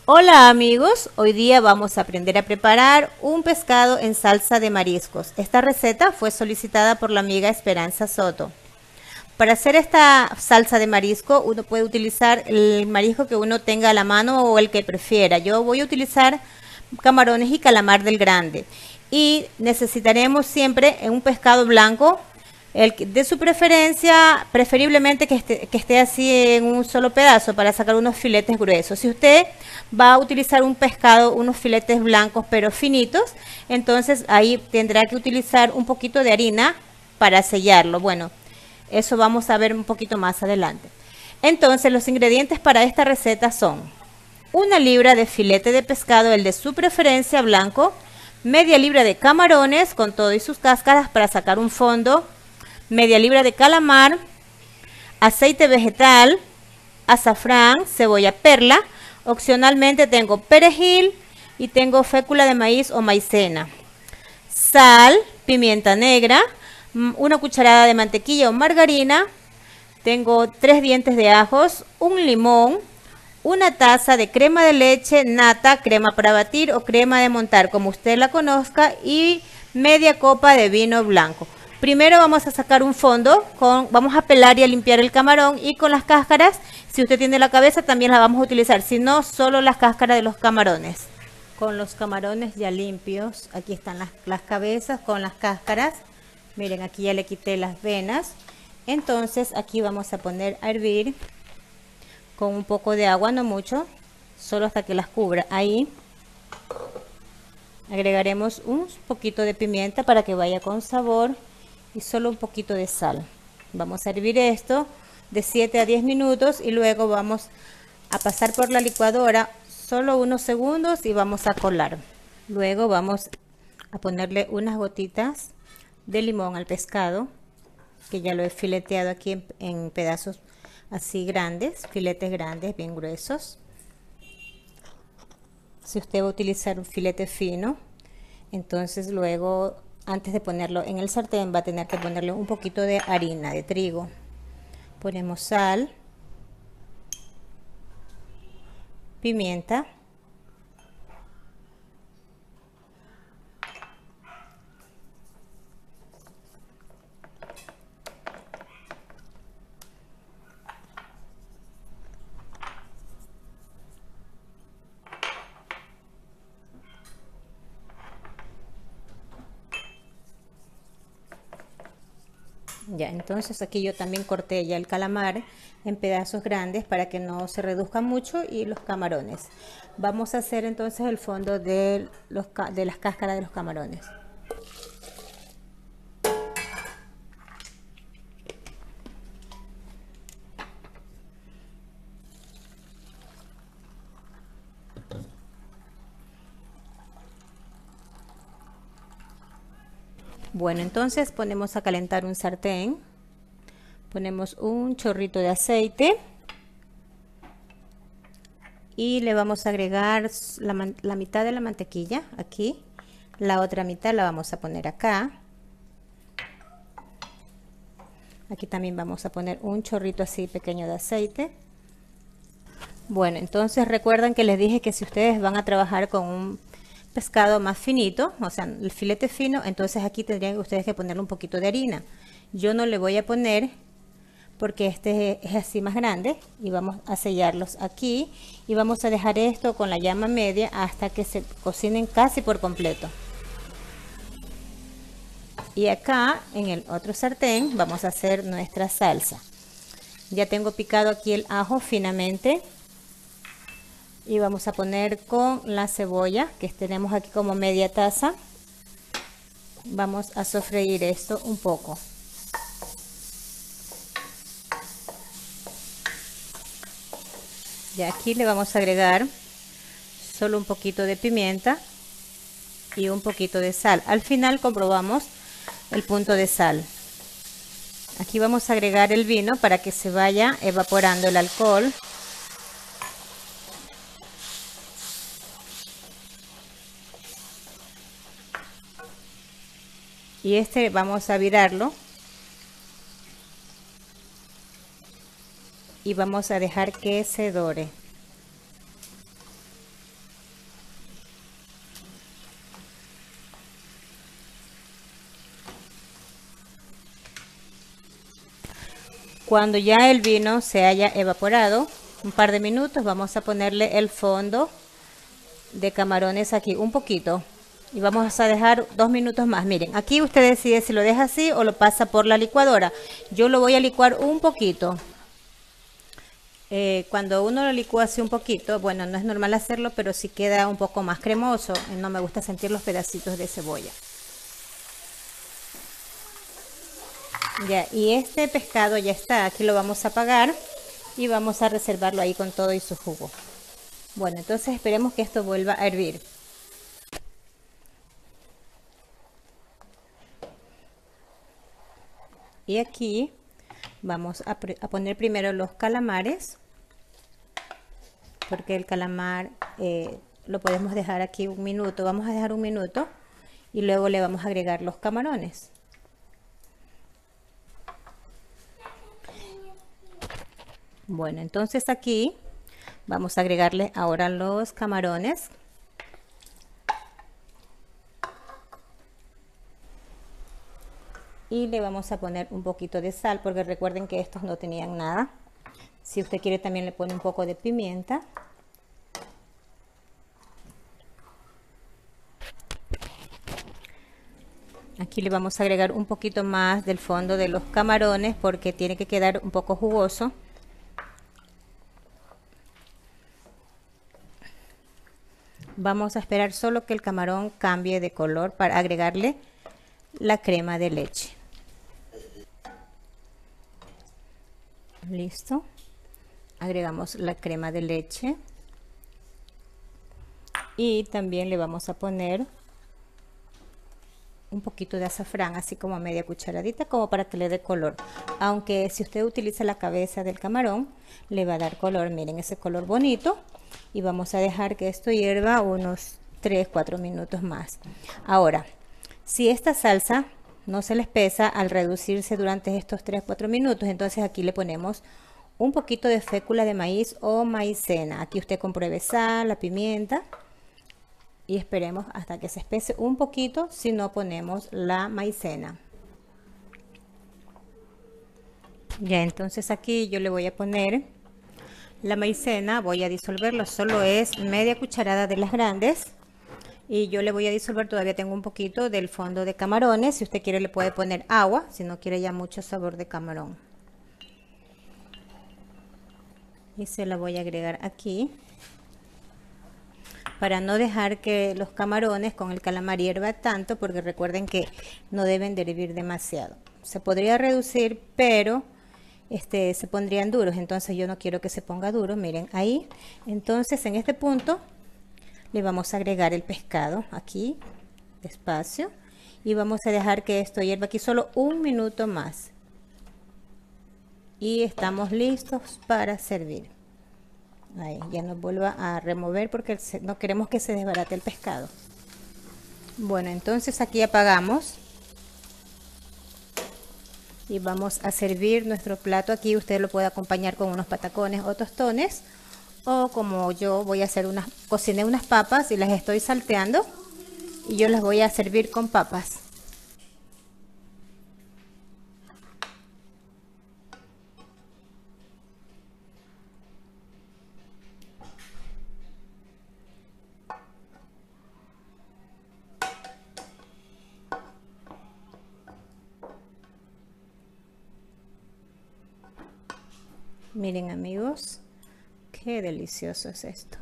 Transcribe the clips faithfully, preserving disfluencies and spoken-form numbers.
Hola amigos, hoy día vamos a aprender a preparar un pescado en salsa de mariscos. Esta receta fue solicitada por la amiga Esperanza Soto. Para hacer esta salsa de marisco uno puede utilizar el marisco que uno tenga a la mano o el que prefiera. Yo voy a utilizar camarones y calamar del grande. Y necesitaremos siempre un pescado blanco, el de su preferencia, preferiblemente que esté, que esté así en un solo pedazo para sacar unos filetes gruesos. Si usted va a utilizar un pescado, unos filetes blancos pero finitos, entonces ahí tendrá que utilizar un poquito de harina para sellarlo. Bueno, eso vamos a ver un poquito más adelante. Entonces los ingredientes para esta receta son una libra de filete de pescado, el de su preferencia blanco, media libra de camarones con todo y sus cáscaras para sacar un fondo, media libra de calamar, aceite vegetal, azafrán, cebolla perla, opcionalmente tengo perejil y tengo fécula de maíz o maicena, sal, pimienta negra, una cucharada de mantequilla o margarina, tengo tres dientes de ajos, un limón, una taza de crema de leche, nata, crema para batir o crema de montar, como usted la conozca, y media copa de vino blanco. Primero vamos a sacar un fondo, con, vamos a pelar y a limpiar el camarón, y con las cáscaras, si usted tiene la cabeza también la vamos a utilizar, si no, solo las cáscaras de los camarones. Con los camarones ya limpios, aquí están las, las cabezas con las cáscaras. Miren, aquí ya le quité las venas. Entonces aquí vamos a poner a hervir con un poco de agua, no mucho, solo hasta que las cubra. Ahí agregaremos un poquito de pimienta para que vaya con sabor y solo un poquito de sal. Vamos a hervir esto de siete a diez minutos y luego vamos a pasar por la licuadora solo unos segundos y vamos a colar. Luego vamos a ponerle unas gotitas de limón al pescado, que ya lo he fileteado aquí en, en pedazos así grandes, filetes grandes, bien gruesos. Si usted va a utilizar un filete fino, entonces luego, antes de ponerlo en el sartén, va a tener que ponerle un poquito de harina de trigo. Ponemos sal, pimienta, ya, entonces aquí yo también corté ya el calamar en pedazos grandes para que no se reduzca mucho, y los camarones. Vamos a hacer entonces el fondo de, los, de las cáscaras de los camarones. Bueno, entonces ponemos a calentar un sartén, ponemos un chorrito de aceite y le vamos a agregar la, la mitad de la mantequilla aquí, la otra mitad la vamos a poner acá. Aquí también vamos a poner un chorrito así pequeño de aceite. Bueno, entonces recuerdan que les dije que si ustedes van a trabajar con un pescado más finito, o sea, el filete fino, entonces aquí tendrían ustedes que ponerle un poquito de harina. Yo no le voy a poner porque este es así más grande, y vamos a sellarlos aquí y vamos a dejar esto con la llama media hasta que se cocinen casi por completo. Y acá en el otro sartén vamos a hacer nuestra salsa. Ya tengo picado aquí el ajo finamente. Y vamos a poner con la cebolla, que tenemos aquí como media taza. Vamos a sofreír esto un poco. Y aquí le vamos a agregar solo un poquito de pimienta y un poquito de sal. Al final comprobamos el punto de sal. Aquí vamos a agregar el vino para que se vaya evaporando el alcohol. Y este vamos a virarlo y vamos a dejar que se dore. Cuando ya el vino se haya evaporado, un par de minutos, vamos a ponerle el fondo de camarones aquí, un poquito. Y vamos a dejar dos minutos más. Miren, aquí usted decide si lo deja así o lo pasa por la licuadora. Yo lo voy a licuar un poquito. Eh, cuando uno lo licúa así un poquito, bueno, no es normal hacerlo, pero sí queda un poco más cremoso. No me gusta sentir los pedacitos de cebolla. Ya, y este pescado ya está. Aquí lo vamos a apagar y vamos a reservarlo ahí con todo y su jugo. Bueno, entonces esperemos que esto vuelva a hervir. Y aquí vamos a, a poner primero los calamares, porque el calamar eh, lo podemos dejar aquí un minuto. Vamos a dejar un minuto y luego le vamos a agregar los camarones. Bueno, entonces aquí vamos a agregarle ahora los camarones. Y le vamos a poner un poquito de sal, porque recuerden que estos no tenían nada. Si usted quiere también le pone un poco de pimienta. Aquí le vamos a agregar un poquito más del fondo de los camarones, porque tiene que quedar un poco jugoso. Vamos a esperar solo que el camarón cambie de color para agregarle la crema de leche. Listo. Agregamos la crema de leche. Y también le vamos a poner un poquito de azafrán, así como media cucharadita, como para que le dé color. Aunque si usted utiliza la cabeza del camarón, le va a dar color. Miren ese color bonito. Y vamos a dejar que esto hierva unos tres cuatro minutos más. Ahora, si esta salsa no se le espesa al reducirse durante estos tres cuatro minutos, entonces aquí le ponemos un poquito de fécula de maíz o maicena. Aquí usted compruebe sal, la pimienta y esperemos hasta que se espese un poquito, si no ponemos la maicena. Ya, entonces aquí yo le voy a poner la maicena, voy a disolverlo, solo es media cucharada de las grandes. Y yo le voy a disolver, todavía tengo un poquito del fondo de camarones. Si usted quiere le puede poner agua, si no quiere ya mucho sabor de camarón. Y se la voy a agregar aquí, para no dejar que los camarones con el calamar hierva tanto, porque recuerden que no deben de hervir demasiado. Se podría reducir, pero este, se pondrían duros, entonces yo no quiero que se ponga duro. Miren ahí, entonces en este punto le vamos a agregar el pescado aquí despacio y vamos a dejar que esto hierva aquí solo un minuto más y estamos listos para servir. Ahí ya no vuelva a remover porque no queremos que se desbarate el pescado. Bueno, entonces aquí apagamos y vamos a servir nuestro plato. Aquí usted lo puede acompañar con unos patacones o tostones, o como yo voy a hacer unas, cociné unas papas y las estoy salteando y yo las voy a servir con papas. Miren amigos, qué delicioso es esto.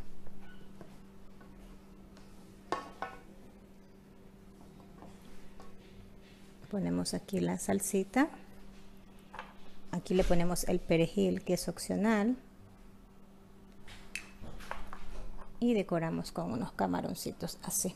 Ponemos aquí la salsita. Aquí le ponemos el perejil, que es opcional. Y decoramos con unos camaroncitos así.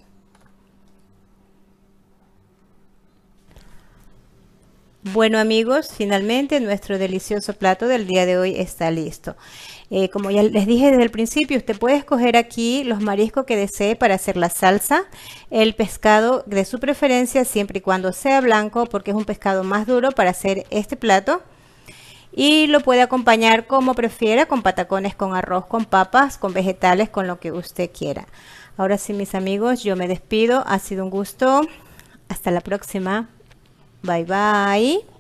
Bueno amigos, finalmente nuestro delicioso plato del día de hoy está listo. Eh, como ya les dije desde el principio, usted puede escoger aquí los mariscos que desee para hacer la salsa, el pescado de su preferencia, siempre y cuando sea blanco, porque es un pescado más duro para hacer este plato. Y lo puede acompañar como prefiera, con patacones, con arroz, con papas, con vegetales, con lo que usted quiera. Ahora sí, mis amigos, yo me despido. Ha sido un gusto. Hasta la próxima. Bye bye.